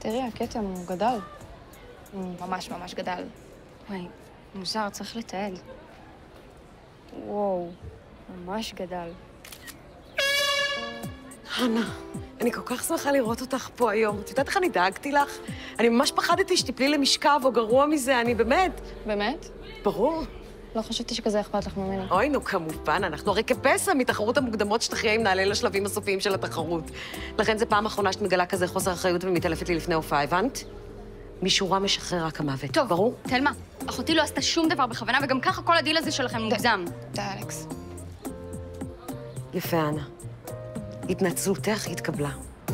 תראי, הכתם הוא גדל. הוא ממש ממש גדל. וואי, מוזר, צריך לתעד. וואו, ממש גדל. חנה, אני כל כך שמחה לראות אותך פה היום. את יודעת איך אני דאגתי לך? אני ממש פחדתי שתיפלי למשכב, או גרוע מזה, אני באמת. באמת? ברור. לא חשבתי שכזה אכפת לך ממני. אוי, נו, כמובן, אנחנו הרי כפסע מתחרות המוקדמות שתחיה אם נעלה לשלבים הסופיים של התחרות. לכן זו פעם אחרונה שאת מגלה כזה חוסר אחריות ומתעלפת לי לפני הופעה, הבנת? משורה משחרר רק המוות. טוב, ברור? תלמה, אחותי לא עשתה שום דבר בכוונה, וגם ככה כל הדיל הזה שלכם מוגזם. די, אלכס. יפה, אנה. התנצלותך התקבלה.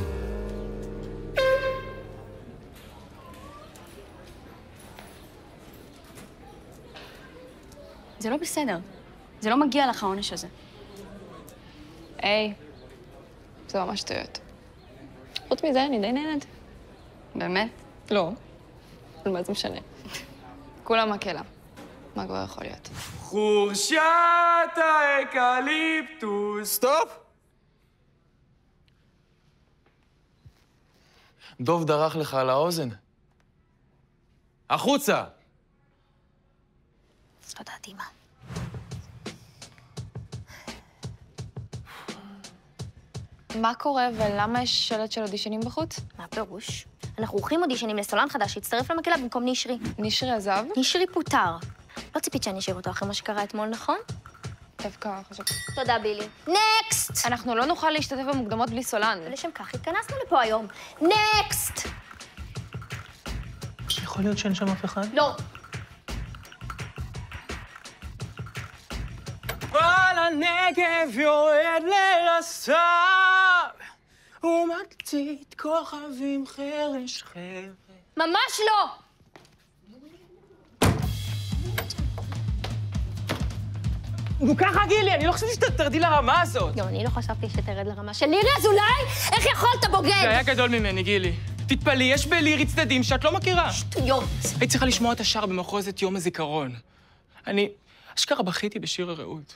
זה לא בסדר. זה לא מגיע לך העונש הזה. היי, זה ממש שטויות. חוץ מזה, אני די נהנית. באמת? לא. אבל מה זה משנה? כולם מקהלה. מה כבר יכול להיות? חורשת האקליפטוס. סטופ! דוב דרך לך על האוזן. החוצה! לא ידעתי מה. מה קורה ולמה יש שלט של אודישנים בחוץ? מה הפירוש? אנחנו עורכים אודישנים לסולן חדש שהצטרף למקהלה במקום נשרי. נשרי עזב? נשרי פוטר. לא ציפית שאני אשאיר אותו אחרי מה שקרה אתמול, נכון? דווקא חשבתי. תודה, בילי. נקסט! אנחנו לא נוכל להשתתף במוקדמות בלי סולן. ולשם כך התכנסנו לפה היום. נקסט! יכול להיות שאין שם אף אחד? לא. על הנגב יורד לרס"ר ומקצית כוכבים חרש חרש. ממש לא! נו ככה, גילי, אני לא חושבת שתרדי לרמה הזאת. גם אני לא חשבתי שתרד לרמה של לירי אזולאי. איך יכולת, בוגד? זה היה גדול ממני, גילי. תתפלאי, יש בלירי צדדים שאת לא מכירה. שטויות. היית צריכה לשמוע את השיר במחוזת יום הזיכרון. אני אשכרה בכיתי בשיר הרעות.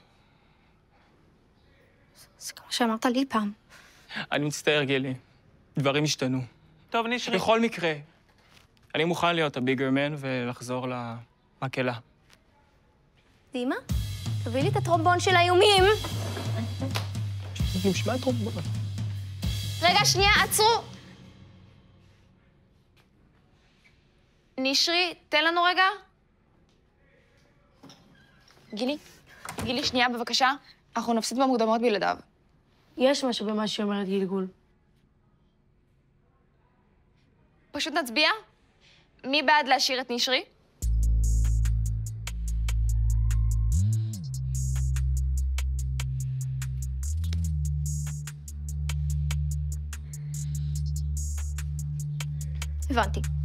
זה כמו שאמרת לי פעם. אני מצטער, גילי. דברים השתנו. טוב, נשרי. בכל מקרה, אני מוכן להיות הביגר מן ולחזור למקהלה. דימה, תביא לי את הטרומבון של האיומים. נשמע טרומבון. רגע, שנייה, עצרו! נשרי, תן לנו רגע. גילי, שנייה, בבקשה. אנחנו נפסיד במוקדמות בלעדיו. יש משהו במה שאומרת גלגול. פשוט נצביע. מי בעד להשאיר את נשרי? הבנתי.